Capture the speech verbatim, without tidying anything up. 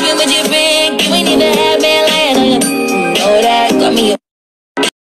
even with your ring, you ain't even had me lying on you. You know that got me.